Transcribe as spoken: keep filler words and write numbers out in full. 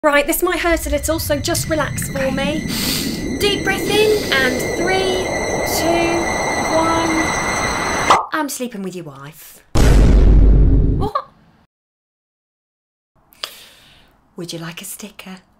Right, this might hurt a little, so just relax for me. Deep breath in, and three, two, one. I'm sleeping with your wife. What? Would you like a sticker?